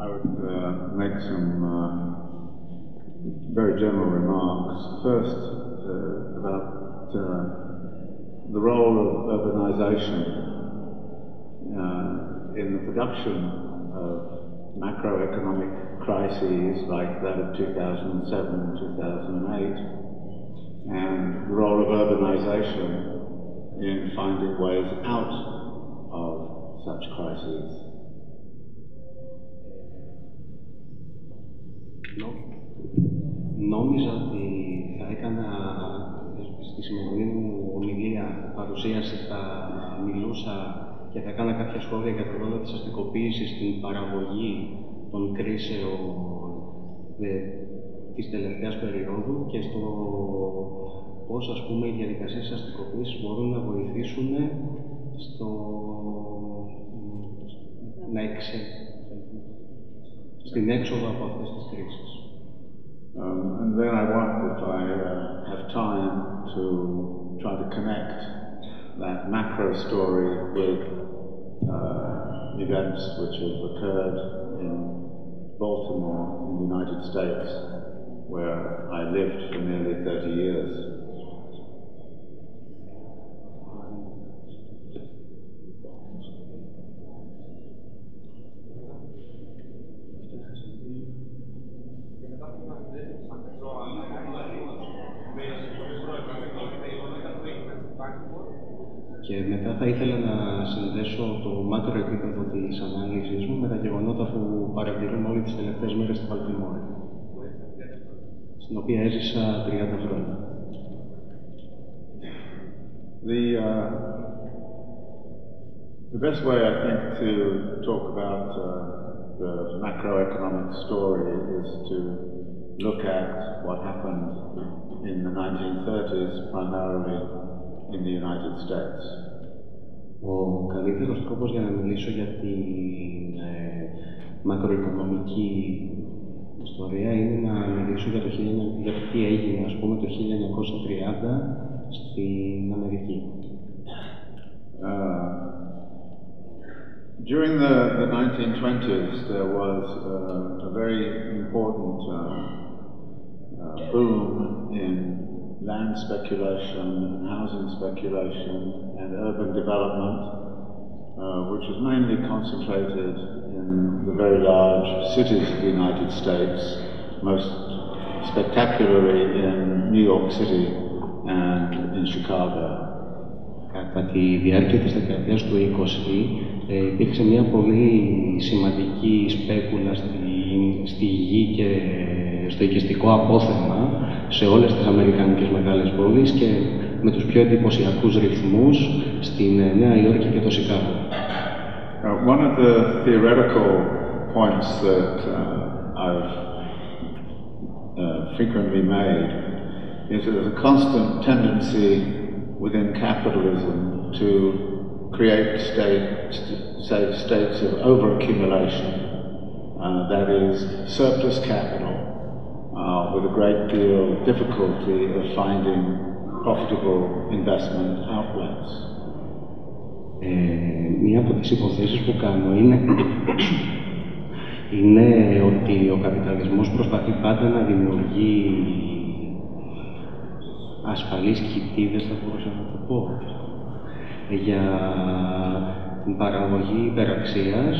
I would make some very general remarks. First, about the role of urbanization in the production of macroeconomic crises like that of 2007 and 2008, and the role of urbanization in finding ways out of such crises. Νόμιζα ότι θα έκανα στη σημερινή μου ομιλία, παρουσίαση, θα μιλούσα και θα έκανα κάποια σχόλια για το ρόλο της αστικοποίησης στην παραγωγή των κρίσεων της τελευταίας περίοδου και στο πώς, ας πούμε, οι διαδικασίες της αστικοποίησης μπορούν να βοηθήσουν στο στην έξοδο από αυτές τις κρίσεις. And then I want, if I have time, to try to connect that macro story with events which have occurred in Baltimore in the United States, where I lived for nearly 30 years. Και μετά θα ήθελα να συνδέσω το μάκρο επίπεδο της ανάλυσης μου με τα γεγονότα που παρατηρούμε όλες τις τελευταίες μέρες στη Βαλτιμόρη, στην οποία έζησα 30 χρόνια. The best way, I think, to talk about the macroeconomic story is to look at what happened in the 1930s, primarily in the United States. Ο καλύτερος τρόπος για να μιλήσω για την μακροοικονομική ιστορία είναι να μιλήσω για το τι έγινε, ας πούμε, το 1930 στην Αμερική. During the 1920s, there was a very important boom in land speculation, housing speculation, and urban development, which was mainly concentrated in the very large cities of the United States, most spectacularly in New York City and in Chicago. Κατά τη διάρκεια της δεκαετίας του 20 υπήρξε μια πολύ σημαντική σπέκουλα στη γη και στο οικιστικό απόθεμα σε όλες τις αμερικανικές μεγάλες πόλεις και με τους πιο εντυπωσιακούς ρυθμούς στην Νέα Υόρκη και το Σικάγο. One of the theoretical points that I've frequently made is that there's a constant tendency within capitalism to create states of overaccumulation, that is, surplus capital, with a great deal of difficulty of finding profitable investment outlets. Μία από τις υποθέσεις που κάνω είναι ότι ο καπιταλισμός προσπαθεί πάντα να δημιουργεί ασφαλείς κοιτίδες, θα μπορούσα να το πω, για την παραγωγή υπεραξίας.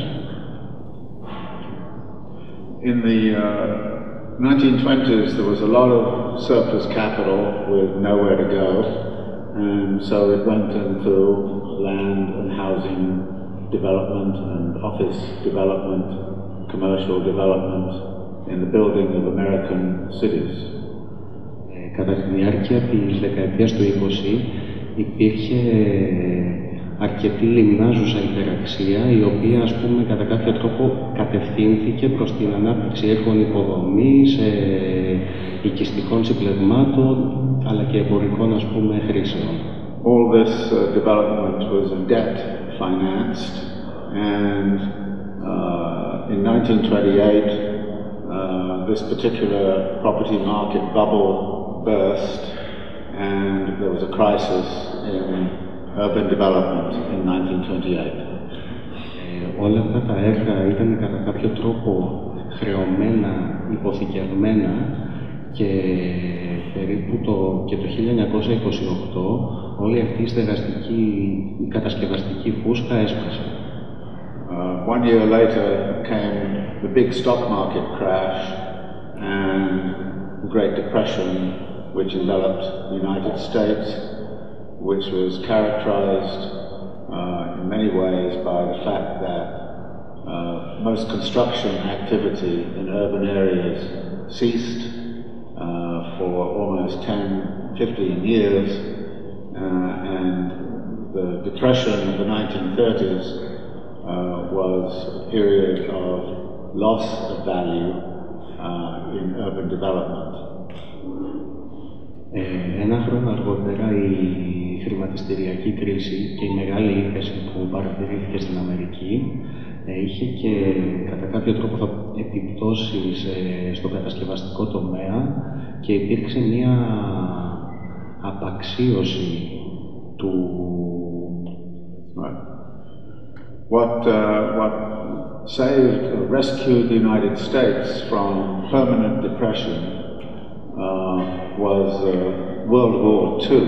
In the 1920s, there was a lot of surplus capital with nowhere to go, and so it went into land and housing development and office development, commercial development in the building of American cities. Κατά τη διάρκεια της δεκαετίας του 20 υπήρχε αρκετή λιμνάζουσα υπεραξία, η οποία, ας πούμε, κατά κάποιο τρόπο κατευθύνθηκε προς την ανάπτυξη έργων υποδομής, οικιστικών συμπλεγμάτων, αλλά και εμπορικών, ας πούμε, χρήσεων. All this development was debt financed, and in 1928, this particular property market bubble burst, and there was a crisis in urban development in 1928. όλα αυτά τα έργα ήταν κατά κάποιο τρόπο χρεωμένα, υποθηκευμένα και περίπου και το 1928 όλη αυτή η κατασκευαστική φούσκα έσπασε. One year later came the big stock market crash and the Great Depression, which enveloped the United States, which was characterized in many ways by the fact that most construction activity in urban areas ceased for almost 10, 15 years, and the depression of the 1930s was a period of loss of value in urban development. Ένα χρόνο αργότερα η χρηματιστηριακή κρίση και η μεγάλη ύφεση που παρατηρήθηκε στην Αμερική είχε και κατά κάποιο τρόπο επιπτώσεις στο κατασκευαστικό τομέα και υπήρξε μια απαξίωση του... What saved or rescued the United States from permanent depression was World War II,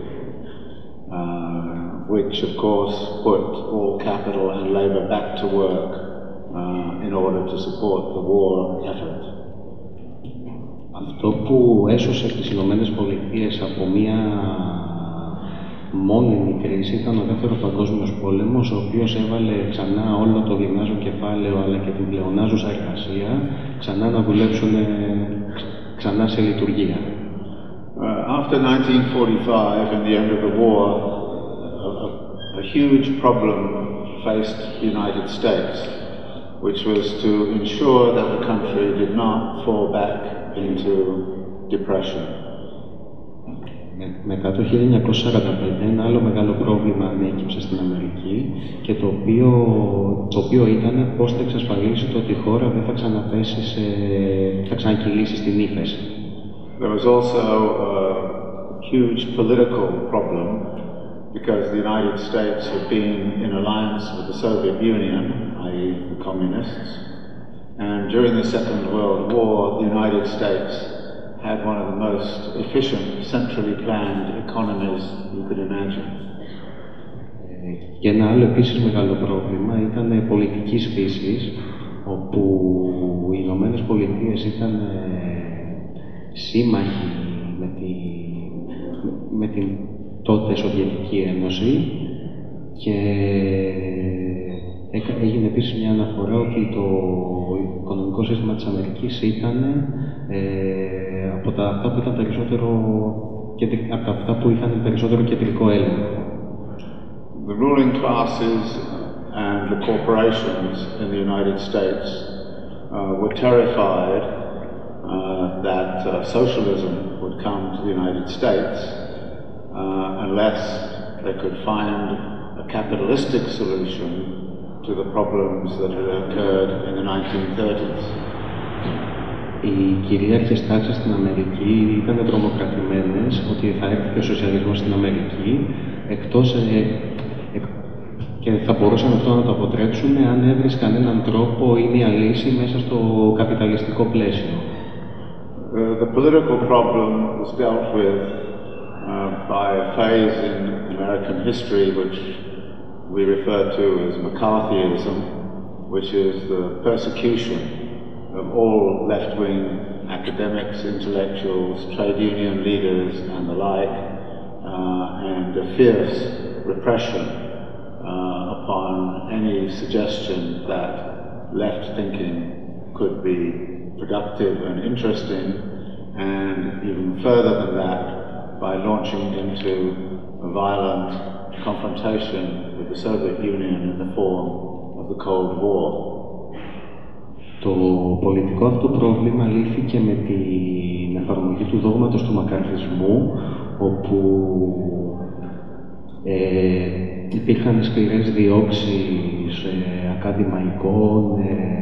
which of course put all capital and labor back to work in order to support the war effort. Αυτό που έσωσε τις Ηνωμένες Πολιτείες από μια μόνιμη κρίση ήταν ο Δεύτερος Παγκόσμιος Πόλεμος, ο οποίος έβαλε ξανά όλο το γυμνάζον κεφάλαιο αλλά και την πλεονάζουσα εργασία ξανά να δουλέψουν ξανά σε λειτουργία. After 1945 and the end of the war, a huge problem faced the United States, which was to ensure that the country did not fall back into depression. Μετά το 1945 ένα άλλο μεγάλο πρόβλημα ανέκυψε στην Αμερική και το οποίο ήταν πώς θα εξασφαλίσει το ότι η χώρα δεν θα ξαναπέσει θα ξανακυλήσει στην ύφεση. There was also a huge political problem because the United States had been in alliance with the Soviet Union, i.e. the communists, and during the Second World War the United States had one of the most efficient, centrally planned economies you could imagine. Και ένα άλλο επίσης μεγάλο πρόβλημα ήταν πολιτικής φύσης, όπου οι Ηνωμένες Πολιτείες ήταν σύμμαχοι με την τότε Σοβιετική Ένωση και έγινε επίσης μια αναφορά ότι το οικονομικό σύστημα της Αμερικής ήταν από αυτά που ήταν περισσότερο κεντρικό έλεγχο. The ruling classes and the corporations in the United States were terrified that socialism would come to the United States unless they could find a capitalistic solution to the problems that had occurred in the 1930s. Οι κυρίαρχες τάξεις στην Αμερική ήταν τρομοκρατημένες ότι θα έρθει και ο σοσιαλισμός στην Αμερική και θα μπορούσαν αυτό να το αποτρέψουν αν έβρισκαν έναν τρόπο ή μια λύση μέσα στο καπιταλιστικό πλαίσιο. The political problem was dealt with by a phase in American history which we refer to as McCarthyism, which is the persecution of all left-wing academics, intellectuals, trade union leaders and the like, and a fierce repression upon any suggestion that left thinking could be productive and interesting, and even further than that, by launching into a violent confrontation with the Soviet Union in the form of the Cold War. Το πολιτικό αυτό πρόβλημα λύθηκε με την εφαρμογή του δόγματος του μακαρθισμού, όπου υπήρχαν σκληρές διώξεις ακαδημαϊκών,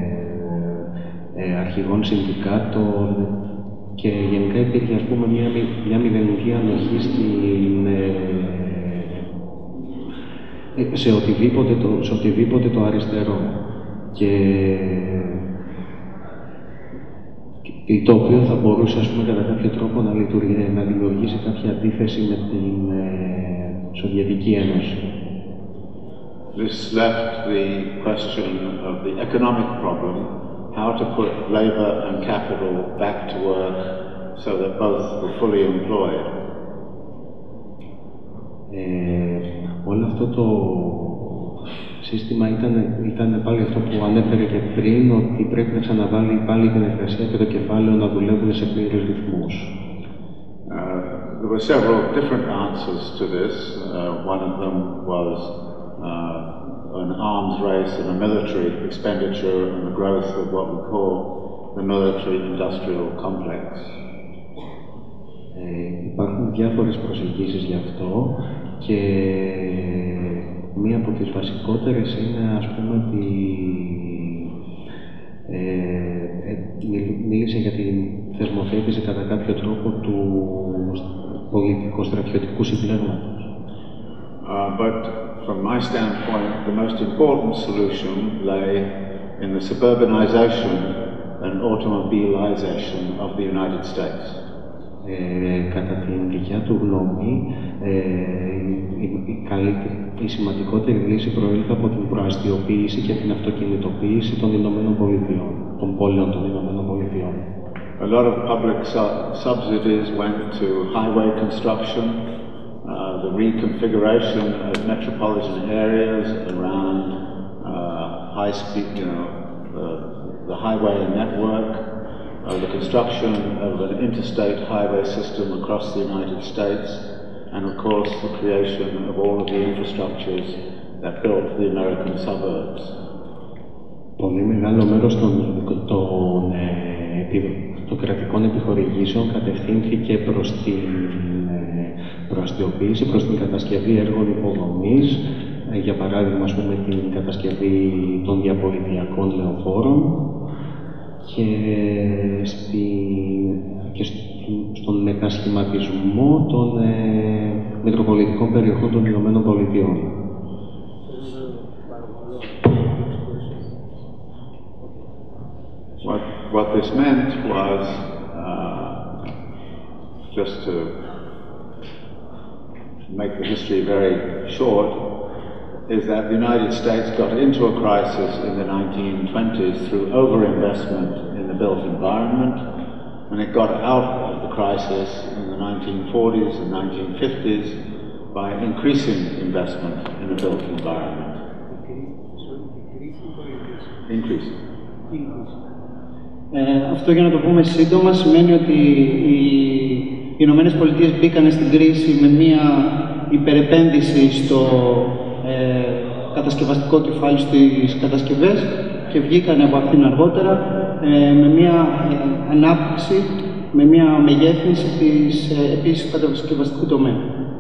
αρχηγών συνδικάτων και γενικά υπήρχε μια μηδενική ανοχή σε οτιδήποτε το αριστερό. Και το οποίο θα μπορούσε, ας πούμε, κατά κάποιο τρόπο να δημιουργήσει κάποια αντίθεση με την Σοβιετική Ένωση. This left the question of the economic problem, how to put labor and capital back to work so that both were fully employed. Όλο αυτό το σύστημα ήταν πάλι αυτό που ανέφερε και πριν, ότι πρέπει να ξαναβάλει πάλι την εργασία και το κεφάλαιο να δουλεύουν σε πλήρες ρυθμούς. There were several different answers to this. One of them was an arms race and a military expenditure and the growth of what we call the military-industrial complex. Υπάρχουν διάφορες προσεγγίσεις γι' αυτό και μία από τις βασικότερες είναι, ας πούμε, ότι μίλησε για την θεσμοθέτηση κατά κάποιο τρόπο του πολιτικο-στρατιωτικού συμπλέγματος. But from my standpoint, the most important solution lay in the suburbanization and automobilization of the United States. Κατά την δικιά του γνώμη, η σημαντικότερη λύση προήλθε από την προαστιοποίηση και την αυτοκινητοποίηση των Ηνωμένων Πολιτειών, των πόλεων των Ηνωμένων Πολιτειών. A lot of public subsidies went to highway construction, the reconfiguration of metropolitan areas around high-speed, the highway network, the construction of an interstate highway system across the United States, and of course the creation of all of the infrastructures that built the American suburbs. Πολύ μεγάλο μέρος των κρατικών επιχορηγήσεων κατευθύνθηκε προς την προαστιοποίηση, προς την κατασκευή έργων υποδομής, για παράδειγμα, ας πούμε, την κατασκευή των διαπολιτιακών λεωφόρων και στον μετασχηματισμό των μετροπολιτικών περιοχών των Ηνωμένων Πολιτειών. What this meant was, just to make the history very short, is that the United States got into a crisis in the 1920s through overinvestment in the built environment, and it got out of the crisis in the 1940s and 1950s by increasing investment in the built environment. Increasing. Αυτό, για να το πούμε σύντομα, σημαίνει ότι οι Ηνωμένες Πολιτείες μπήκαν στην κρίση με μια υπερεπένδυση στο κατασκευαστικό κεφάλαιο στις κατασκευές και βγήκαν από αυτήν αργότερα με μια ανάπτυξη, με μια μεγέθυνση της επίσης κατασκευαστικού τομέα.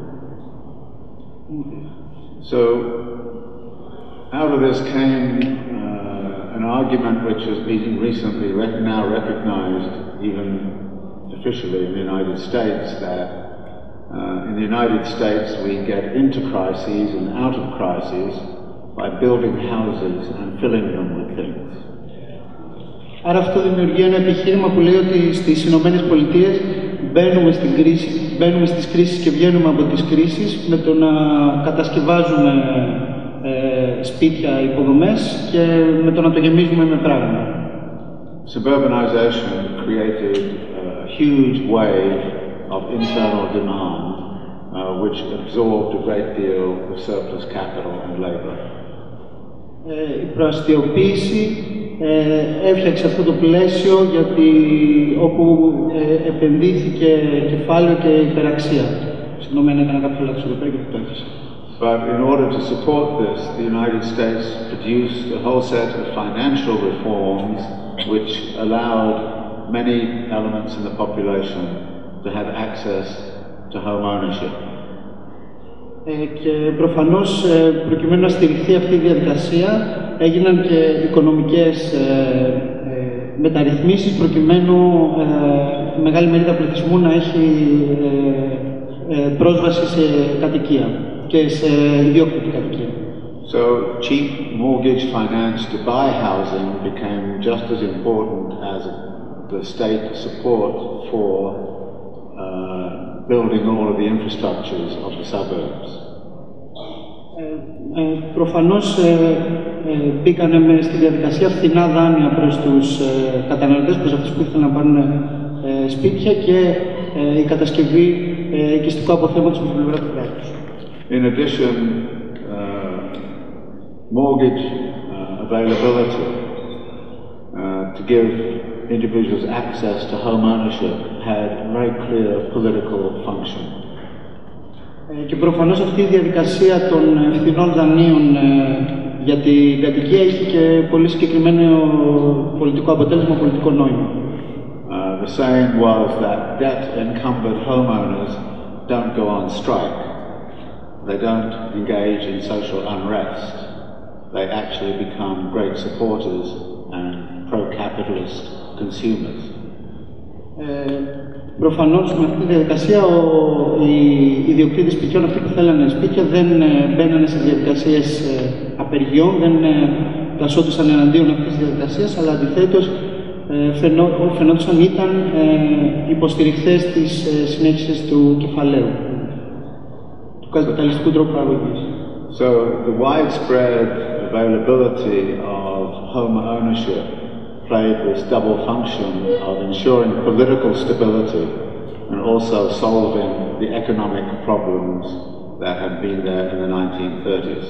So, out of this came an argument which has been recently now recognized, even officially in the United States, that in the United States we get into crises and out of crises by building houses and filling them with things. Άρα αυτό δημιουργεί ένα επιχείρημα που λέει ότι στις Ηνωμένες Πολιτείες μπαίνουμε στις κρίσεις και βγαίνουμε από τις κρίσεις με το να κατασκευάζουμε σπίτια, υποδομές και με το να το γεμίζουμε με πράγματα. Suburbanization created a huge wave of internal demand, which absorbed a great deal of surplus capital and labor. Η προαστιοποίηση έφτιαξε αυτό το πλαίσιο γιατί όπου επενδύθηκε κεφάλαιο και υπεραξία. Συγγνώμη αν έκανα κάποιο λάθος εδώ πέρα και το έχασα. But in order to support this, the United States produced a whole set of financial reforms which allowed many elements in the population to have access to home ownership. Και προφανώς, προκειμένου να στηριχθεί αυτή η διαδικασία, έγιναν και οικονομικές μεταρρυθμίσεις προκειμένου μεγάλη μερίδα πληθυσμού να έχει πρόσβαση σε κατοικία και σε ιδιόκτητη κατοικία. So cheap mortgage finance to buy housing became just as important as the state support for building all of the infrastructures of the suburbs. Προφανώς μπήκαν στη διαδικασία φθηνά δάνεια προς τους καταναλωτές, προς αυτούς που ήθελαν να πάρουν σπίτια και η κατασκευή οικιστικού αποθέματος με την πλευρά του κράτους. In addition, mortgage availability to give individuals access to home ownership had a very clear political function. Και προφανώς αυτή η διαδικασία των φθηνών δανείων για την κατοικία είχε και πολύ συγκεκριμένο πολιτικό αποτέλεσμα, πολιτικό νόημα. The saying was that debt-encumbered homeowners don't go on strike. They don't engage in social unrest. They actually become great supporters and pro-capitalist consumers. Προφανώς με αυτή τη διαδικασία οι ιδιοκτήτες σπιτιών, αυτοί που θέλανε σπίτια, δεν μπαίνανε σε διαδικασίες απεργιών, δεν τασσόντουσαν εναντίον αυτής της διαδικασίας, αλλά αντιθέτως φαινόντουσαν ήταν υποστηριχθές της συνέχισης του κεφαλαίου, του καπιταλιστικού τρόπου παραγωγής. So the widespread availability of home ownership played this double function of ensuring political stability and also solving the economic problems that had been there in the 1930s.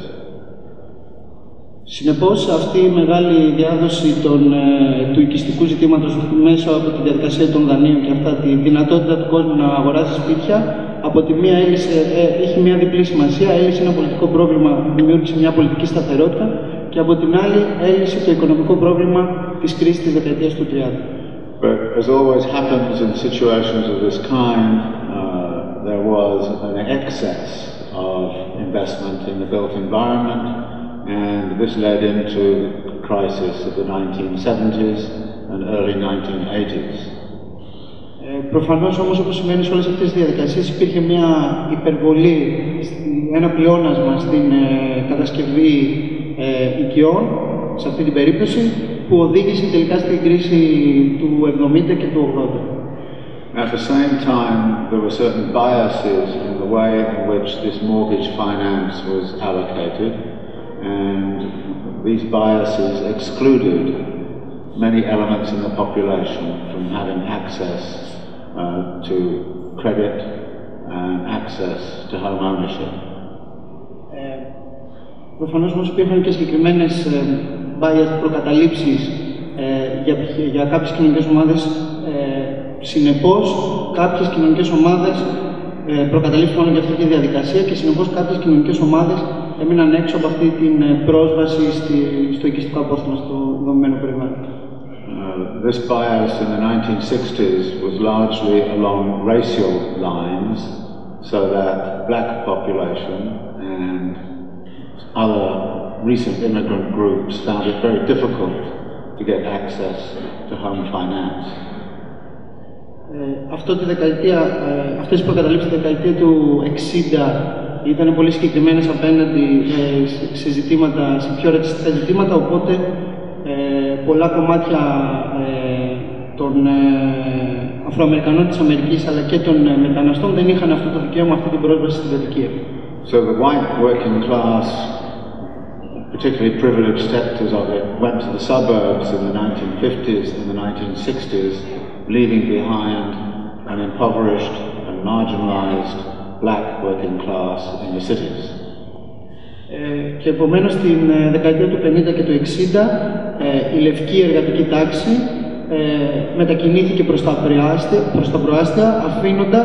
Συνεπώς, αυτή η μεγάλη διάδοση του οικιστικού ζητήματος μέσω από τη διαδικασία των δανείων και αυτά τη δυνατότητα του κόσμου να αγοράζει σπίτια, από τη μία είχε μια διπλή σημασία, έλυσε ένα πολιτικό πρόβλημα, δημιούργησε μια πολιτική σταθερότητα και από την άλλη έλυσε το οικονομικό πρόβλημα της κρίσης της δεκαετίας του 30. But as always happens in situations of this kind, there was an excess of investment in the built environment, and this led into the crisis of the 1970s and early 1980s. Προφανώς όμως, όπως σημαίνει σε όλες αυτές τις διαδικασίες, υπήρχε μια υπερβολή, ένα πλεόνασμα στην κατασκευή οικειών, σε αυτή την περίπτωση, που οδήγησε τελικά στην κρίση του 70 και του 80. At the same time, there were certain biases in the way in which this mortgage finance was allocated, and these biases excluded many elements in the population from having access to credit and access to home ownership. Προφανώς όμως υπήρχαν και συγκεκριμένες προκαταλήψεις για κάποιες κοινωνικές ομάδες. Συνεπώς, κάποιες κοινωνικές ομάδες προκαταλήψουν μόνο για αυτή τη διαδικασία και συνεπώς κάποιες κοινωνικές ομάδες έμειναν έξω από αυτή την πρόσβαση στο οικιστικό απόθεμα, στο δομημένο περιβάλλον. This bias in the 1960s was largely along racial lines, so that black population and other recent immigrant groups found it very difficult to get access to home finance. Αυτές οι προκαταλήψεις τη δεκαετία του 60 ήταν πολύ συγκεκριμένες απέναντι σε ζητήματα, σε πιο ρατσιστικά ζητήματα, οπότε πολλά κομμάτια των Αφροαμερικανών της Αμερικής αλλά και των μεταναστών δεν είχαν αυτό το δικαίωμα, αυτή την πρόσβαση στην κατοικία. So the white working class, particularly privileged sectors of it, went to the suburbs in the 1950s and the 1960s, leaving behind an impoverished and marginalized black working class in the cities. Και επομένως στην δεκαετία του 50 και του 60 η λευκή εργατική τάξη μετακινήθηκε προς τα προάστια, αφήνοντας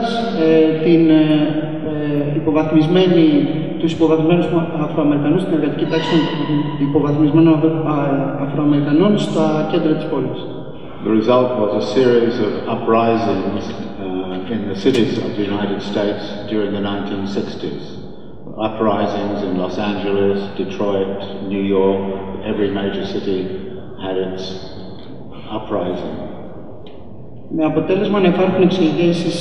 τους υποβαθμισμένους Αφροαμερικανούς, την εργατική τάξη των υποβαθμισμένων Αφροαμερικανών στα κέντρα της πόλης. The result was a series of uprisings in the cities of the United States during the 1960s. Uprisings in Los Angeles, Detroit, New York, every major city had its uprising. Με αποτέλεσμα να υπάρχουν εξελίξεις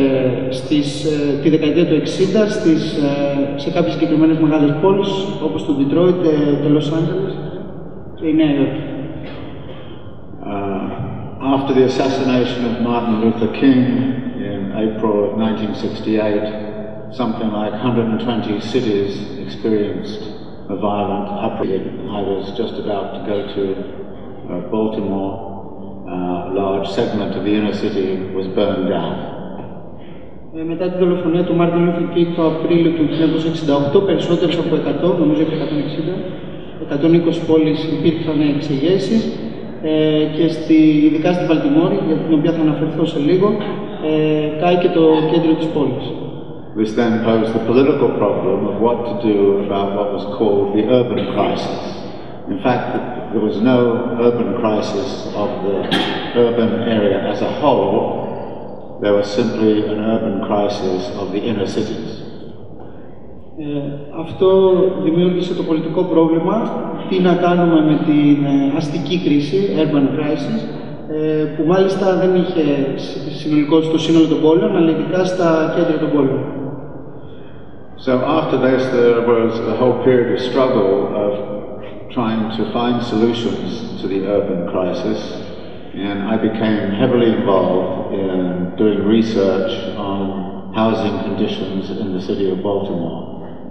τη δεκαετία του 60 σε κάποιες συγκεκριμένες μεγάλες πόλεις, όπως το Detroit, το Los Angeles και η Νέα Υόρκη. After the assassination of Martin Luther King in April 1968, something like 120 cities experienced a violent uprising. I was just about to go to Baltimore. A large segment of the inner city was burned down. Μετά τη δολοφονία του Μάρτιν Λούθερ Κίνγκ το Απρίλιο του 1968, περισσότερες από 100, νομίζω και 120 πόλεις υπήρχαν εξεγέρσεις και ειδικά στη Βαλτιμόρη, για την οποία θα αναφερθώ σε λίγο, κάηκε το κέντρο της πόλης. This then posed the political problem of what to do about what was called the urban crisis. In fact, there was no urban crisis of the urban area as a whole. There was simply an urban crisis of the inner cities. Αυτό δημιούργησε το πολιτικό πρόβλημα, τι να κάνουμε με την αστική κρίση, urban crisis, που μάλιστα δεν είχε συνολικό στο σύνολο των πόλεων, αλλά ειδικά στα κέντρα των πόλεων. So after this, there was a whole period of struggle of trying to find solutions to the urban crisis, and I became heavily involved in doing research on housing conditions in the city of Baltimore.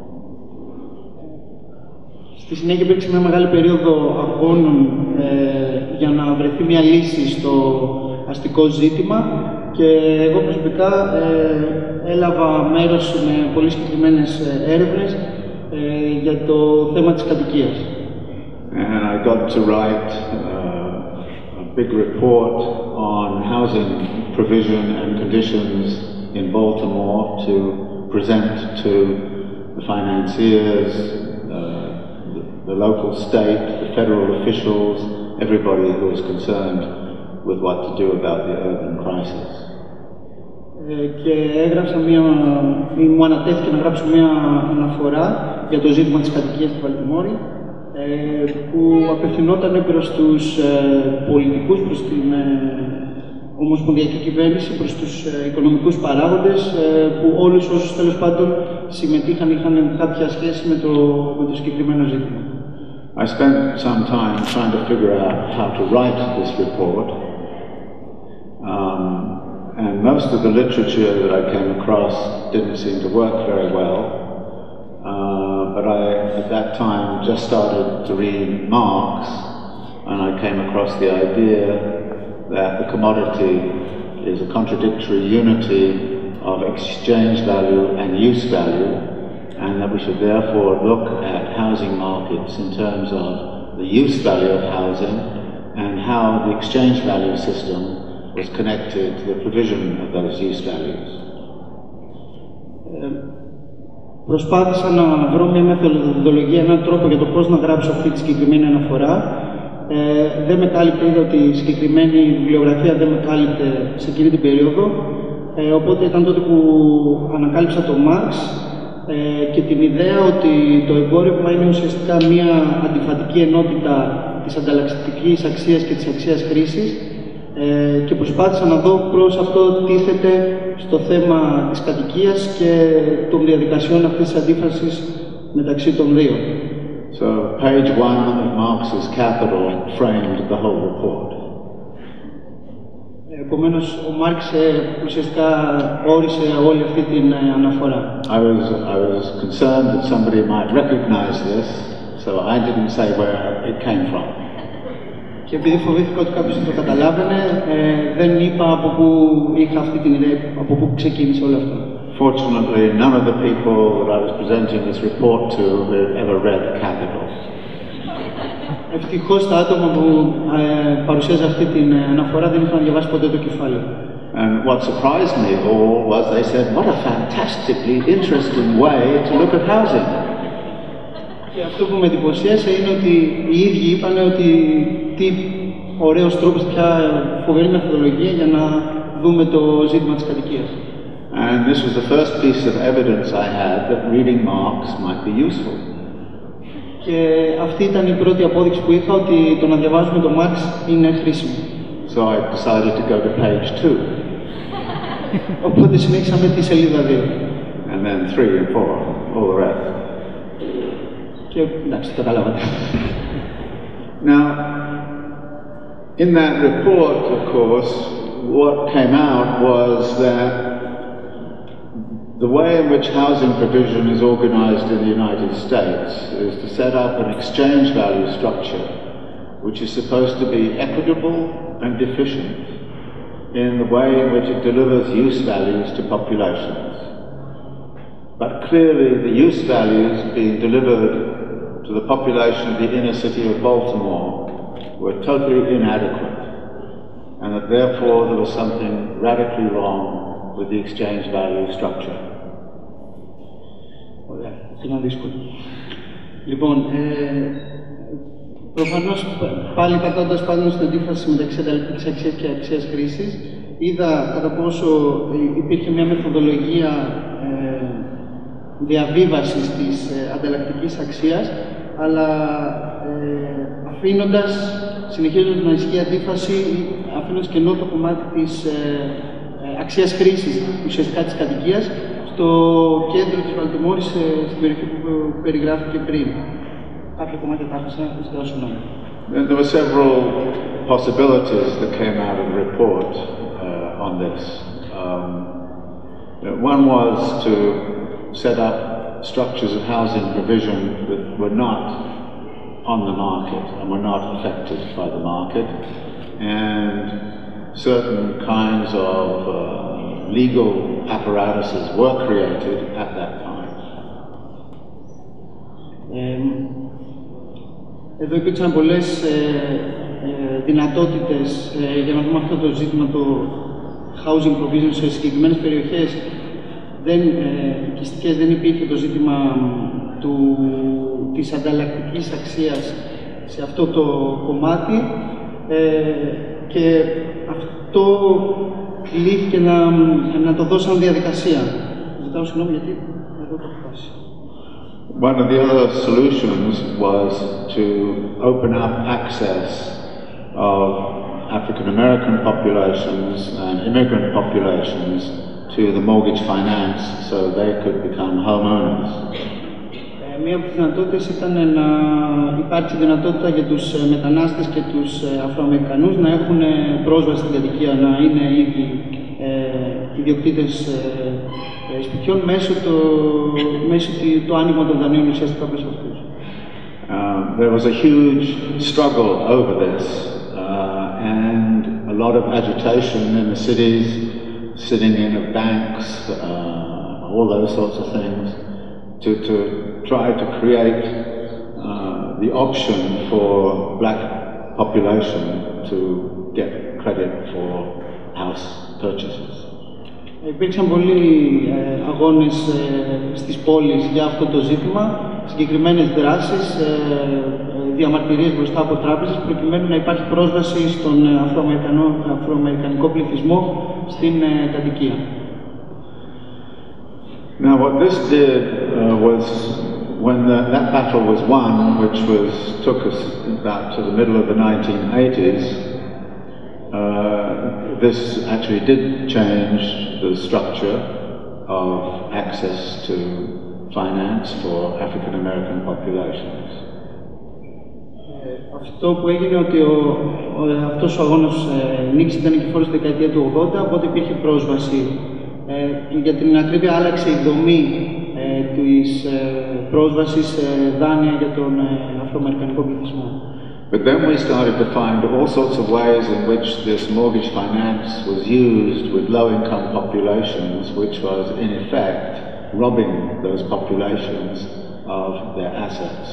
Στη συνέχεια υπήρξε μια μεγάλη περίοδο αγώνων για να βρεθεί μια λύση στο αστικό ζήτημα και εγώ προσωπικά έλαβα μέρος με πολύ συγκεκριμένες έρευνες για το θέμα της κατοικίας. And I got to write a big report on housing provision and conditions in Baltimore to present to the financiers, the local state, the federal officials, everybody who was concerned with what to do about the urban crisis. Και μου ανατέθηκε να γράψω μια αναφορά για το ζήτημα της κατοικίας στη Βαλτιμόρη, που απευθυνόταν προς τους πολιτικούς, προς την ομοσπονδιακή κυβέρνηση, προς τους οικονομικούς παράγοντες, που όλους όσους τέλος πάντων συμμετείχαν, είχαν κάποια σχέση με το συγκεκριμένο ζήτημα. I spent some time trying to figure out how to write this report, and most of the literature that I came across didn't seem to work very well. But I, at that time, just started to read Marx, and I came across the idea that the commodity is a contradictory unity of exchange value and use value, and that we should therefore look at housing markets in terms of the use value of housing and how the exchange value system was connected to the provision of those use values. Προσπάθησα να βρω μια μεθοδολογία, έναν τρόπο για το πώς να γράψω αυτή τη συγκεκριμένη αναφορά. Δεν με κάλυπτε, είδα ότι η συγκεκριμένη βιβλιογραφία δεν με κάλυπτε σε εκείνη την περίοδο. Οπότε ήταν τότε που ανακάλυψα το Μάρξ και την ιδέα ότι το εμπόρευμα είναι ουσιαστικά μια αντιφατική ενότητα της ανταλλακτικής αξίας και της αξίας χρήσης, και προσπάθησα να δω προς αυτό τίθεται στο θέμα της κατοικίας και των διαδικασιών αυτής της αντίφασης μεταξύ των δύο. So, page 1 of Marx's Capital framed the whole report. Επομένως, ο Μάρξ ουσιαστικά όρισε όλη αυτή την αναφορά. I was concerned that somebody might recognize this, so I didn't say where it came from. Και επειδή φοβήθηκα ότι κάποιος δεν το καταλάβαινε, δεν είπα από πού είχα αυτή την ιδέα, από πού ξεκίνησε όλο αυτό. Fortunately, none of the people that I was presenting this report to had ever read Capital. Ευτυχώς τα άτομα που παρουσίαζα αυτή την αναφορά δεν είχαν διαβάσει ποτέ το κεφάλαιο. And what surprised me all was they said, what a fantastically interesting way to look at housing. Και αυτό που με εντυπωσίασε είναι ότι οι ίδιοι είπαν ότι τι ωραίος τρόπος, ποια φοβερή μεθοδολογία για να δούμε το ζήτημα της κατοικίας. And this was the first piece of evidence I had that reading Marx might be useful. Και αυτή ήταν η πρώτη απόδειξη που είχα ότι το να διαβάζουμε τον Μάρξ είναι χρήσιμο. So So I decided to go to page 2. Οπότε συνέχισαμε τη σελίδα 2. And then 3 and 4, all the rest. Και εντάξει, το καταλάβατε. Now, in that report, of course, what came out was that the way in which housing provision is organized in the United States is to set up an exchange value structure which is supposed to be equitable and efficient in the way in which it delivers use values to populations. But clearly the use values being delivered to the population of the inner city of Baltimore were totally inadequate, and that therefore there was something radically wrong with the exchange value structure. Ωραία, αυτό είναι δύσκολο. Λοιπόν, προφανώς πάλι πατώντας πάνω στην αντίφαση μεταξύ ανταλλακτικής αξίας και αξίας χρήσης, είδα κατά πόσο υπήρχε μια μεθοδολογία διαβίβασης της ανταλλακτικής αξίας, αλλά συνεχίζοντας να ισχύει αντίφαση, αφήνοντας κενό το κομμάτι της αξίας χρήσης, ουσιαστικά της κατοικίας, στο κέντρο της Βαλτιμόρης, στην περιοχή που περιγράφηκε πριν. Κάποια κομμάτια τα άφησα, ζητάω συγγνώμη. There were several possibilities that came out of the report on this. One was to set up structures of housing provision that were not on the market and were not affected by the market, and certain kinds of legal apparatuses were created at that time. Εδώ υπήρξαν πολλές δυνατότητες για να δούμε αυτό το ζήτημα, το housing provision σε συγκεκριμένες περιοχές. Οικιστικές δεν υπήρχε το ζήτημα της ανταλλακτικής αξίας σε αυτό το κομμάτι και αυτό κλείθηκε να το δώσαν διαδικασία. Ζητάω συγγνώμη γιατί εδώ το έχω χάσει. One of the other solutions was to open up access of African American populations and immigrant populations to the mortgage finance so they could become homeowners. Μία από τις δυνατότητες ήταν να υπάρξει δυνατότητα για τους μετανάστες και τους Αφροαμερικανούς να έχουν πρόσβαση στην κατοικία, να είναι ήδη ιδιοκτήτες σπιτιών μέσω του άνοιγμα των δανείων ουσιαστικά προς αυτούς. There was a huge struggle over this and a lot of agitation in the cities, sitting in of banks, all those sorts of things, to try to create the option for black population to get credit for house purchases. Υπήρξαν πολλοί αγώνες στις πόλεις για αυτό το ζήτημα, συγκεκριμένες δράσεις, διαμαρτυρίες μπροστά από τράπεζες, προκειμένου να υπάρχει πρόσβαση στον αφροαμερικανικό πληθυσμό στην κατοικία. Now what this did was, when that battle was won, which took us back to the middle of the 1980s, this actually did change the structure of access to finance for African American populations. Αυτό που έγινε ότι αυτός ο αγώνας νίκησε, ήταν και φόρος στη δεκαετία του 80, οπότε υπήρχε πρόσβαση. Για την ακρίβεια άλλαξε η δομή της πρόσβασης σε δάνεια για τον αφροαμερικανικό πληθυσμό. But then we started to find all sorts of ways in which this mortgage finance was used with low-income populations, which was in effect robbing those populations of their assets.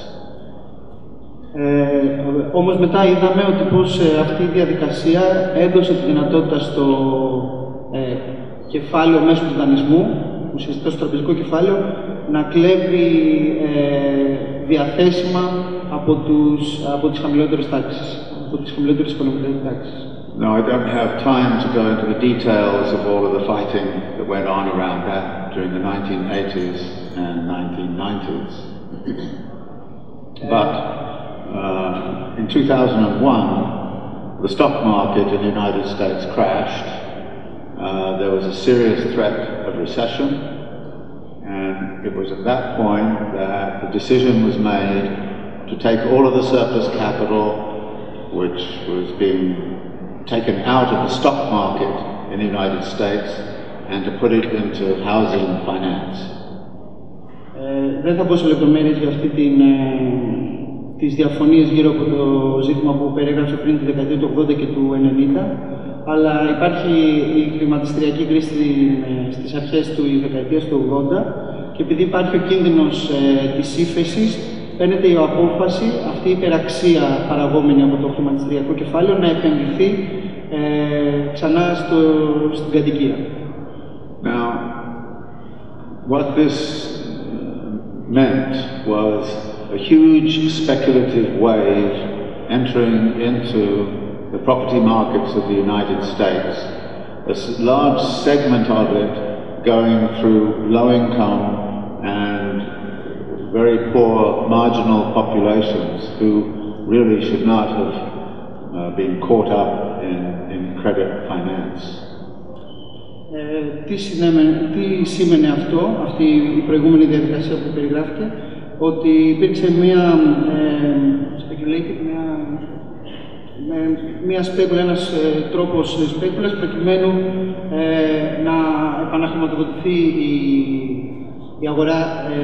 Όμως μετά είδαμε ότι πως αυτή η διαδικασία έδωσε τη δυνατότητα στο κεφάλαιο μέσω του δανεισμού, ουσιαστικά στο τραπεζικό κεφάλαιο, να κλέβει διαθέσιμα από τις χαμηλότερες τάξεις, από τις χαμηλότερες οικονομικές τάξεις. Now, I don't have time to go into the details of all of the fighting that went on around that during the 1980s and 1990s. But in 2001, the stock market in the United States crashed. There was a serious threat of recession, and it was at that point that the decision was made to take all of the surplus capital which was being taken out of the stock market in the United States and to put it into housing finance. Δεν θα μπω σε λεπτομέρειες για αυτή τις διαφωνίες γύρω από το ζήτημα που περιέγραψε πριν τη δεκαετία του 80 και του 90, αλλά υπάρχει η χρηματιστηριακή κρίση στις αρχές της δεκαετίας του 80 και επειδή υπάρχει ο κίνδυνος της ύφεσης, παίρνεται η απόφαση αυτή η υπεραξία παραγόμενη από το χρηματιστηριακό κεφάλαιο να επενδυθεί ξανά στην κατοικία. Now, what this meant was a huge speculative wave entering into the property markets of the United States, a large segment of it going through low income and very poor marginal populations who really should not have been caught up in credit finance. Τι σήμαινε αυτό, αυτή η προηγούμενη διαδικασία που περιγράφηκε, ότι υπήρξε ένας τρόπος σπέκουλας προκειμένου να επαναχρηματοδοτηθεί η αγορά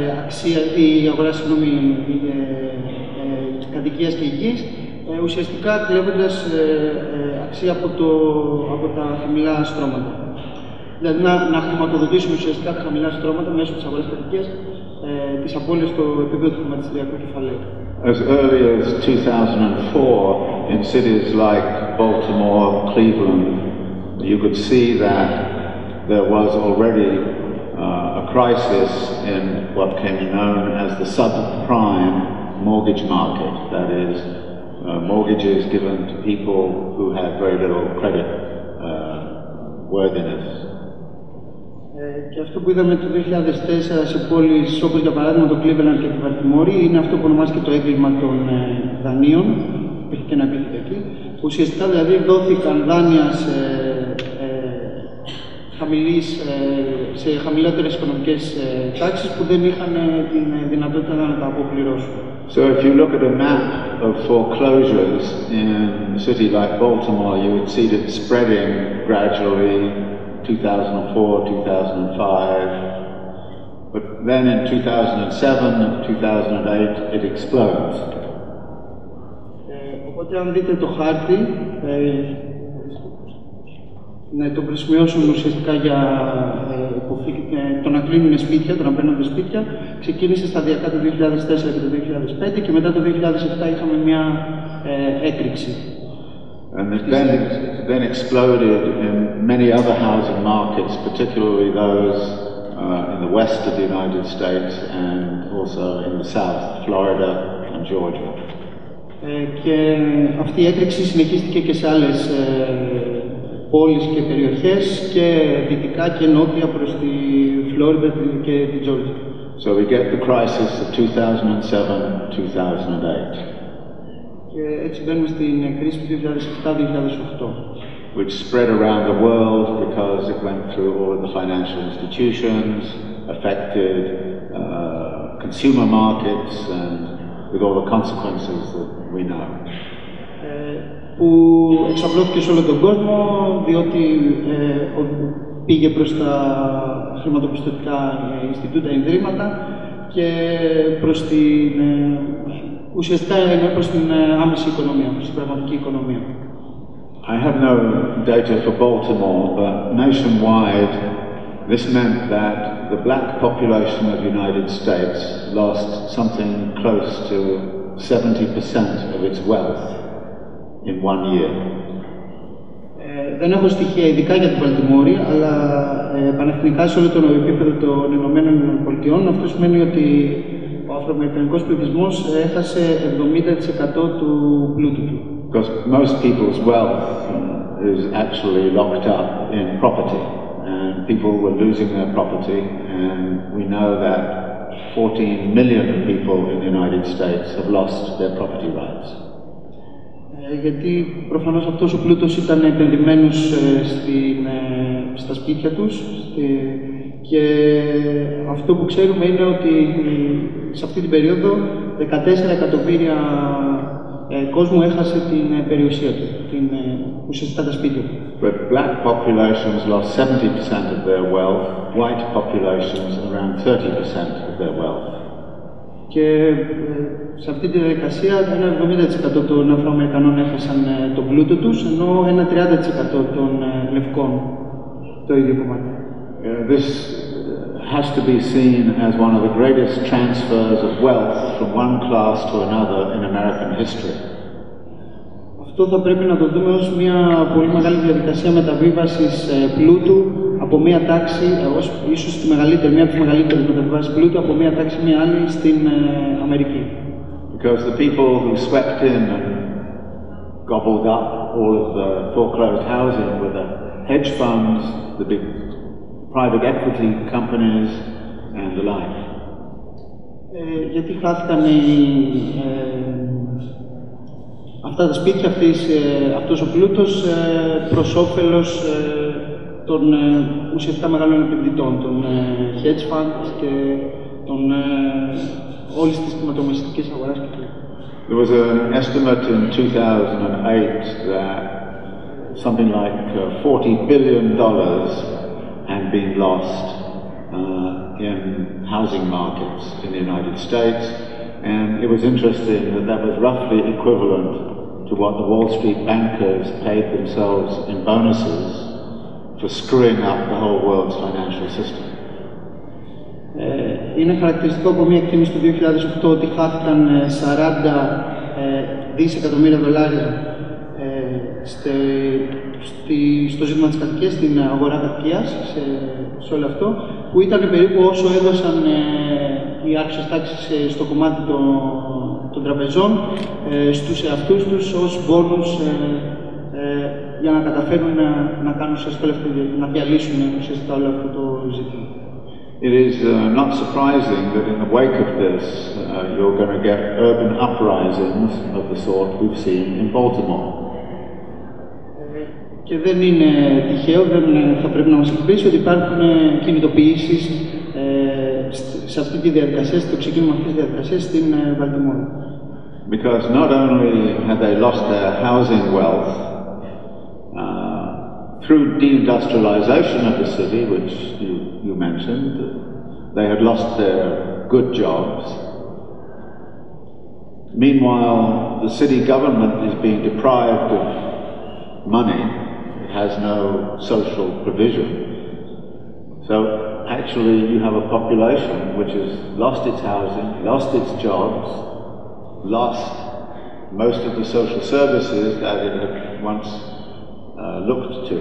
κατοικίας και γης, ουσιαστικά κλέβοντας αξία από τα χαμηλά στρώματα. Δηλαδή να χρηματοδοτήσουμε ουσιαστικά τα χαμηλά στρώματα μέσω της αγοράς κατοικίας τις απώλειες στο επίπεδο του χρηματιστηριακού κεφαλαίου. As early as 2004, in cities like Baltimore, Cleveland, you could see that there was already a crisis in what came known as the subprime mortgage market, that is, mortgages given to people who had very little credit worthiness. Και αυτό που είδαμε το 2004 σε πόλεις όπως για παράδειγμα το Cleveland και τη Βαλτιμόρη είναι αυτό που ονομάζεται το έγκλημα των δανείων, υπήρχε και ένα επίθετο εκεί, που ουσιαστικά δηλαδή δόθηκαν δάνεια σε χαμηλότερες οικονομικές τάξεις που δεν είχαν την δυνατότητα να τα αποπληρώσουν. So if you look at a map of foreclosures in a city like Baltimore, you would see it spreading gradually, 2004, 2005, but then in 2007 and 2008 it explodes. Οπότε αν δείτε το χάρτη, το προσημειώσουν ουσιαστικά για το να κλείνουν σπίτια, το να παίρνουν σπίτια, ξεκίνησε σταδιακά το 2004 και το 2005 και μετά το 2007 είχαμε μια έκρηξη. And it then exploded in many other housing markets, particularly those in the west of the United States and also in the south, Florida and Georgia. Και αυτή η έκρηξη συνεχίστηκε και σε άλλες πόλεις και περιοχές και δυτικά και νότια προς τη Φλόριντα και τη Τζόρτζια. So we get the crisis of 2007-2008. Και έτσι μπαίνουμε στην κρίση του 2007-2008. Which spread around the world because it went through all of the financial institutions, affected consumer markets and with all the consequences that we know. Που εξαπλώθηκε σε όλο τον κόσμο, διότι πήγε προς τα χρηματοπιστωτικά Ινστιτούτα, ιδρύματα και ουσιαστικά προς την άμεση οικονομία, προς την πραγματική οικονομία. I have no data for Baltimore, but nationwide this meant that the black population of the United States lost something close to 70% of its wealth in 1 year. Δεν έχω στοιχεία ειδικά για την Βαλτιμόρη, αλλά πανεθνικά σε όλο το επίπεδο των Ηνωμένων Πολιτειών αυτό σημαίνει ότι ο αφροαμερικανικός πληθυσμός έχασε 70% του πλούτου του. Because most people's wealth is actually locked up in property, and people were losing their property, and we know that 14 million people in the United States have lost their property rights. Γιατί προφανώς αυτός ο πλούτος ήταν επενδυμένος στα σπίτια τους και αυτό που ξέρουμε είναι ότι σε αυτή την περίοδο 14 εκατομμύρια κόσμο έχασε την περιουσία του, ουσιαστικά τα σπίτια του. But black populations lost 70% of their wealth, white populations around 30% of their wealth. Και σε αυτή τη διαδικασία ένα 70% των Αφροαμερικανών έχασαν τον πλούτο τους, ενώ ένα 30% των λευκών το ίδιο κομμάτι. This has to be seen as one of the greatest transfers of wealth from one class to another in American history. Αυτό θα πρέπει να το δούμε ως μια πολύ μεγάλη διαδικασία μεταβίβασης πλούτου από μια τάξη, ίσως τη μεγαλύτερη, μια από τις μεγαλύτερες μεταβίβασεις πλούτου από μια τάξη μια άλλη στην Αμερική. Because the people who swept in and gobbled up all of the foreclosed housing were the hedge funds, the big private equity companies and the like. Γιατί χάθηκαν αυτά τα σπίτια, αυτός ο πλούτος προς όφελος των ουσιαστικά μεγάλων επενδυτών, των hedge funds και όλης της χρηματοπιστωτικής αγοράς. There was an estimate in 2008 that something like $40 billion had been lost in housing markets in the United States, and it was interesting that that was roughly equivalent to what the Wall Street bankers paid themselves in bonuses for screwing up the whole world's financial system. Είναι χαρακτηριστικό από μια εκτίμηση του 2008 ότι χάθηκαν 40 δισεκατομμύρια δολάρια στο ζήτημα της κατοικίας, στην αγορά κατοικίας, σε όλο αυτό, που ήταν περίπου όσο έδωσαν οι άρχουσες τάξεις στο κομμάτι των τραπεζών στους εαυτούς τους ως μπόνους για να καταφέρουν να κάνουν να διαλύσουν ουσιαστικά όλο αυτό το ζήτημα. It is not surprising that in the wake of this, you're going to get urban uprisings of the sort we've seen in Baltimore. Και δεν είναι τυχαίο, δεν θα πρέπει να μας εκπλήσει ότι υπάρχουν κινητοποιήσεις σε αυτή τη διαδικασία, στο ξεκίνημα αυτής της διαδικασίας στην Βαλτιμόρη. Because not only had they lost their housing wealth through deindustrialization of the city, which you mentioned, they had lost their good jobs. Meanwhile, the city government is being deprived of money. It has no social provision. So actually you have a population which has lost its housing, lost its jobs, lost most of the social services that it had once looked to.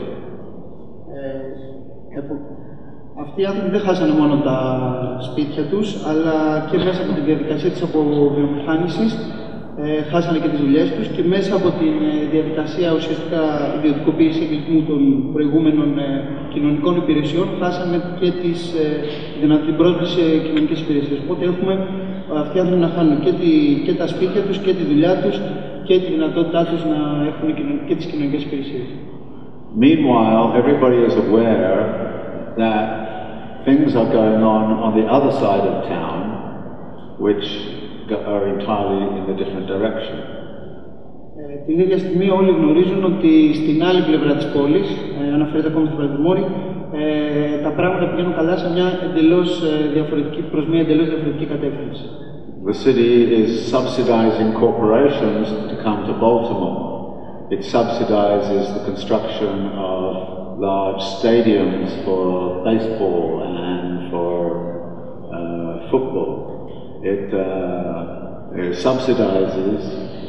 Αυτοί οι άνθρωποι δεν χάσανε μόνο τα σπίτια τους, αλλά και μέσα από τη διαδικασία της αποβιομηχάνησης χάσανε και τις δουλειές τους και μέσα από τη διαδικασία ουσιαστικά ιδιωτικοποίηση εγκλισμού των προηγούμενων κοινωνικών υπηρεσιών χάσανε και την πρόσβαση σε κοινωνικές υπηρεσίες. Οπότε έχουμε αυτοί οι άνθρωποι να χάνουν και τα σπίτια τους και τη δουλειά τους και τη δυνατότητά τους να έχουν και τις κοινωνικές υπηρεσίες. Meanwhile, everybody is aware that things are going on the other side of town, which are entirely in a different direction. Την ίδια στιγμή όλοι γνωρίζουν ότι στην άλλη πλευρά της πόλης, αναφέρεται ακόμα στη Βαλτιμόρη, τα πράγματα πηγαίνουν καλά σε μια προς μια εντελώς διαφορετική κατεύθυνση. The city is subsidizing corporations to come to Baltimore. It subsidizes the construction of large stadiums for baseball and for football. It subsidizes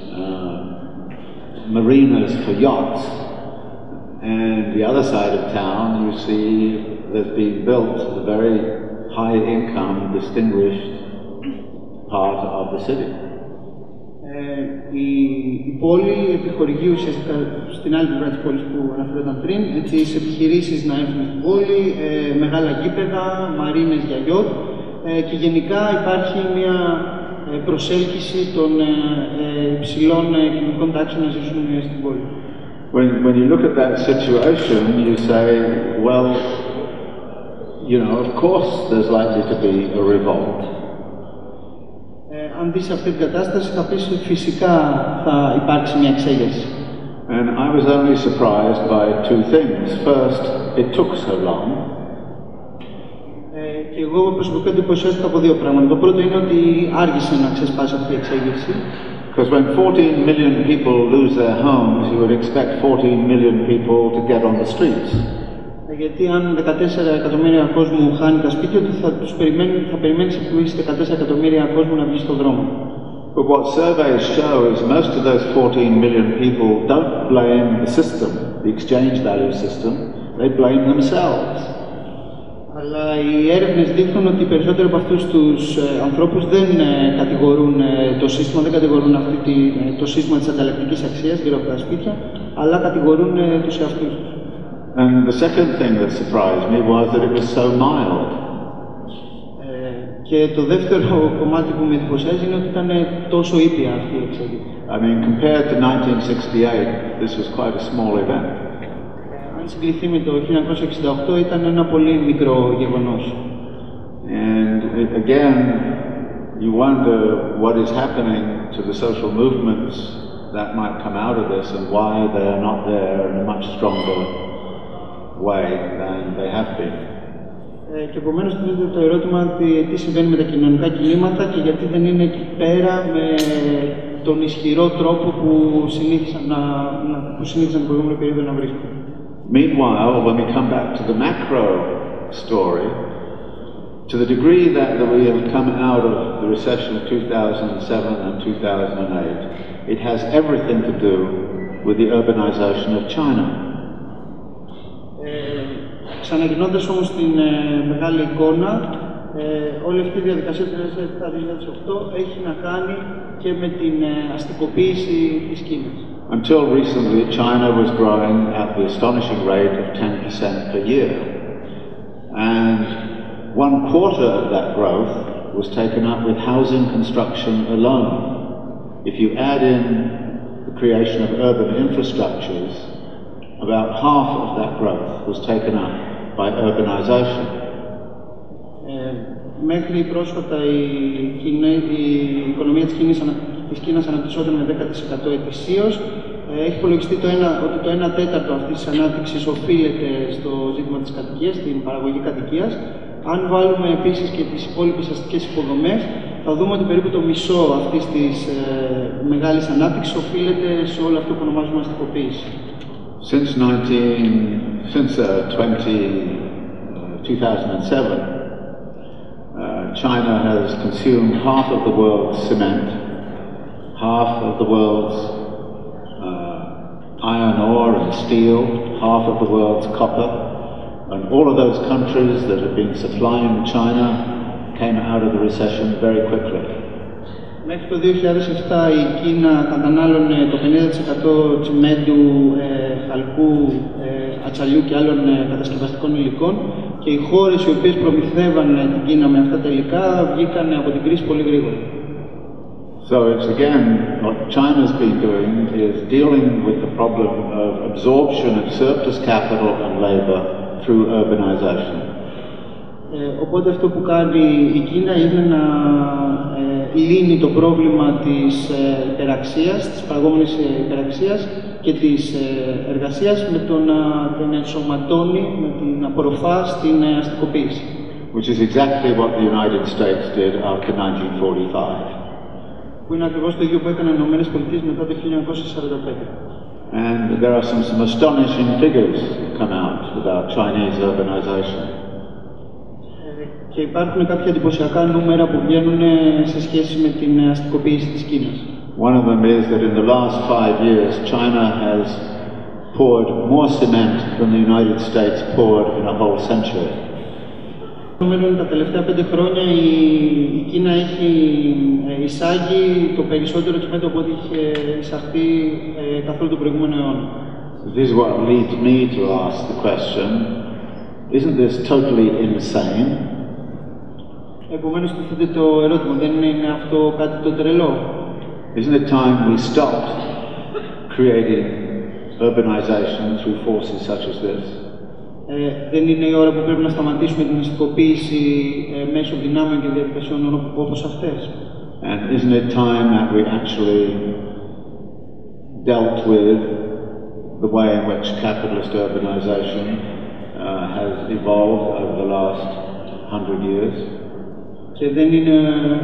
marinas for yachts. And the other side of town, you see, there's been built a very high-income, distinguished part of the city. Η πόλη επιχορηγεί ουσιαστικά στην άλλη πλευρά της πόλης που αναφέρονταν πριν, τις επιχειρήσεις να έρθουν στην πόλη, μεγάλα γήπεδα, μαρίνες για γιότ και γενικά υπάρχει μια προσέλκυση των υψηλών κοινωνικών τάξεων να ζήσουν στην πόλη. When you look at that situation, you say, well, you know, of course there's likely to be a revolt. Αν δεις αυτή την κατάσταση, θα πεις ότι φυσικά θα υπάρξει μια εξέγερση. And I was only surprised by two things. First, it took so long. Και εγώ προσωπικά εντυπωσιάστηκα από δύο πράγματα. Το πρώτο είναι ότι άργησε να ξεσπάσει αυτή η εξέγερση. Because when 14 million people lose their homes, you would expect 14 million people to get on the streets. Γιατί αν 14 εκατομμύρια κόσμου χάνει τα σπίτια του, θα περιμένεις επίσης 14 εκατομμύρια κόσμου να βγει στον δρόμο. But what surveys show is most of those 14 million people don't blame the system, the exchange value system, they blame themselves. Αλλά οι έρευνες δείχνουν ότι οι περισσότεροι από αυτούς τους ανθρώπους δεν κατηγορούν το σύστημα, δεν κατηγορούν το σύστημα της ανταλλακτικής αξίας γύρω από τα σπίτια, αλλά κατηγορούν τους εαυτούς τους. And the second thing that surprised me was that it was so mild. Και το δεύτερο κομμάτι που με εντυπωσιάζει είναι ότι ήταν τόσο ήπια αυτή η εξέλιξη. I mean, compared to 1968, this was quite a small event. Αν συγκριθεί με το 1968, ήταν ένα πολύ μικρό γεγονός. And again, you wonder what is happening to the social movements that might come out of this and why they are not there in a much stronger way than they have been. Και επομένως τίθεται το ερώτημα τι συμβαίνει με τα κοινωνικά κινήματα και γιατί δεν είναι εκεί πέρα με τον ισχυρό τρόπο που συνήθισαν την προηγούμενη περίοδο να βρίσκονται. Meanwhile, when we come back to the macro story, to the degree that we have come out of the recession of 2007 and 2008, it has everything to do with the urbanization of China. Ξαναγυρνώντας όμως την μεγάλη εικόνα, όλη αυτή η διαδικασία του 2007-2008 έχει να κάνει και με την αστικοποίηση της Κίνας. Until recently, China was growing at the astonishing rate of 10% per year. And 1/4 of that growth was taken up with housing construction alone. If you add in the creation of urban infrastructures, about half of that growth was taken up by urbanization. Μέχρι πρόσφατα η οικονομία της Κίνας αναπτυσσόταν με 10% ετησίως. Έχει υπολογιστεί ότι το 1/4 αυτής της ανάπτυξης οφείλεται στο ζήτημα της κατοικίας, στην παραγωγή κατοικίας. Αν βάλουμε επίσης και τις υπόλοιπες αστικές υποδομές, θα δούμε ότι περίπου το μισό αυτής της μεγάλης ανάπτυξης οφείλεται σε όλο αυτό που ονομάζουμε αστικοποίηση. Since 2007, China has consumed half of the world's cement, half of the world's iron ore and steel, half of the world's copper, and all of those countries that have been supplying China came out of the recession very quickly. Μέχρι το 2007 η Κίνα κατανάλωνε το 50% τσιμέντου, χαλκού, ατσαλιού και άλλων κατασκευαστικών υλικών και οι χώρες οι οποίες προμηθεύαν την Κίνα με αυτά τα υλικά βγήκαν από την κρίση πολύ γρήγορα. So it's again, what China's been doing is dealing with the problem of absorption of surplus capital and labor through urbanization. Οπότε αυτό που κάνει η Κίνα είναι να λύνει το πρόβλημα της υπεραξίας, της παραγόμενης υπεραξίας και της εργασίας με το να την ενσωματώνει, με την απορροφά στην αστικοποίηση. Which is exactly what the United States did after 1945. Που είναι ακριβώς το ίδιο που έκαναν οι Ηνωμένες Πολιτείες μετά το 1945. And there are some astonishing figures that come out about Chinese urbanization. Και υπάρχουν κάποια εντυπωσιακά νούμερα που βγαίνουν σε σχέση με την αστικοποίηση της Κίνας. One of them is that in the last 5 years, China has poured more cement than the United States poured in a whole century. Τα τελευταία 5 χρόνια η Κίνα έχει εισάγει το περισσότερο τσιμέντο από ό,τι είχε εισαχθεί καθ' όλο τον προηγούμενο αιώνα. This is what leads me to ask the question, isn't this totally insane? Επομένως, τίθεται το ερώτημα, δεν είναι αυτό κάτι το τρελό? Isn't it time we stopped creating urbanization through forces such as this? Δεν είναι η ώρα που πρέπει να σταματήσουμε την αστικοποίηση μέσω δυνάμεων και διαδικασιών όπως αυτές? And isn't it time that we actually dealt with the way in which capitalist urbanization has evolved over the last 100 years? Και δεν είναι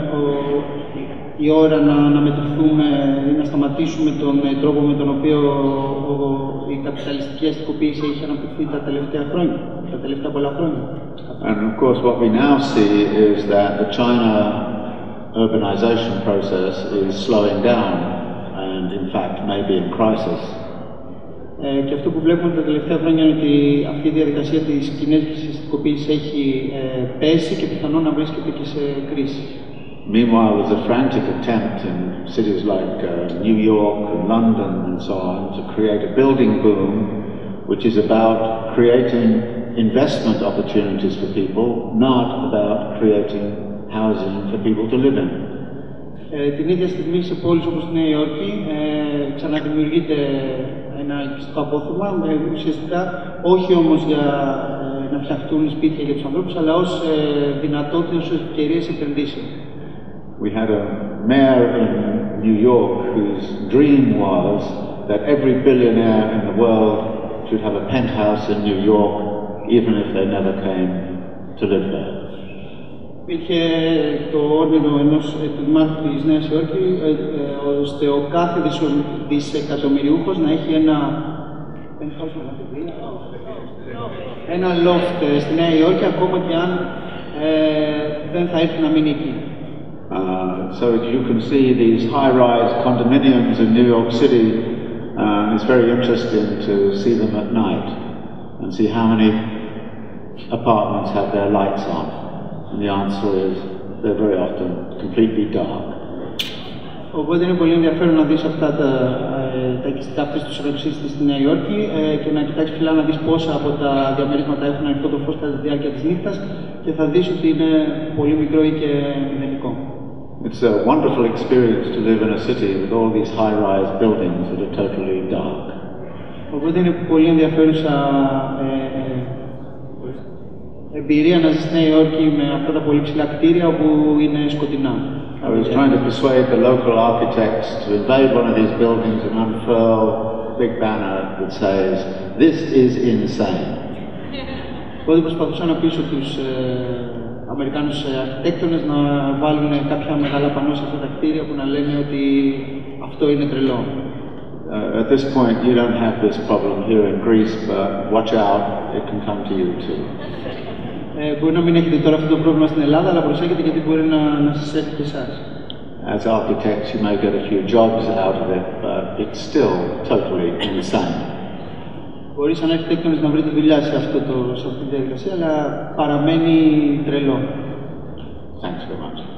η ώρα να μετρηθούμε ή να σταματήσουμε τον τρόπο με τον οποίο η καπιταλιστική αστικοποίηση έχει αναπτυχθεί τα τελευταία χρόνια, τα τελευταία πολλά χρόνια. And of course what we now see is that the China urbanization process is slowing down and in fact may be in crisis. Και αυτό που βλέπουμε τα τελευταία χρόνια είναι ότι αυτή η διαδικασία της κινέζικης αστικοποίησης έχει πέσει και πιθανόν να βρίσκεται και σε κρίση. Meanwhile, there's a frantic attempt in cities like New York and London and so on to create a building boom which is about creating investment opportunities for people, not about creating housing for people to live in. Την ίδια στιγμή σε πόλεις όπως τη Νέα Υόρκη ξαναδημιουργείται ένα ελκυστικό απόθεμα, ουσιαστικά όχι όμως για να φτιαχτούν σπίτια για τους ανθρώπους, αλλά ως δυνατότητες, ως ευκαιρίες επενδύσεων. We had a mayor in New York whose dream was that every billionaire in the world should have a penthouse in New York, even if they never came to live there. Υπήρχε το όνειρο ενός δημάρχου της Νέας Υόρκης, ώστε ο κάθε δισεκατομμυριούχος να έχει ένα loft στη Νέα Υόρκη, ακόμα και αν δεν θα έρθει να μείνει εκεί. So you can see these high-rise condominiums in New York City. It's very interesting to see them at night and see how many apartments have their lights on. And the answer is they're very often completely dark. Οπότε είναι πολύ ενδιαφέρον να δεις αυτά τα οικιστικά αυτές τις ουρανοξύσεις στη Νέα Υόρκη και να κοιτάξεις ψηλά να δεις πόσα από τα διαμερίσματα έχουν ανοιχτό το φως κατά τη διάρκεια της νύχτας και θα δεις ότι είναι πολύ μικρό ή και μηδενικό. It's a wonderful experience to live in a city with all these high-rise buildings that are totally dark. Οπότε είναι πολύ ενδιαφέρουσα εμπειρία να ζεις στη Νέα Υόρκη με αυτά τα πολύ ψηλά κτίρια όπου είναι σκοτεινά. I was trying to persuade the local architects to invade one of these buildings and unfurl a big banner that says, "This is insane." Οπότε προσπαθούσα να πείσω τους Αμερικάνους αρχιτέκτονες να βάλουν κάποια μεγάλα πανό σε αυτά τα κτίρια που να λένε ότι αυτό είναι τρελό. At this point, you don't have this problem here in Greece, but watch out, it can come to you too. Μπορεί να μην έχετε τώρα αυτό το πρόβλημα στην Ελλάδα, αλλά προσέχετε γιατί μπορεί να σας έρθει και εσάς. As architects, you may get a few jobs out of it, but it's still totally insane. Μπορεί σαν αρχιτέκτονες να βρείτε δουλειά σε αυτή τη διαδικασία, αλλά παραμένει τρελό. Thanks very much.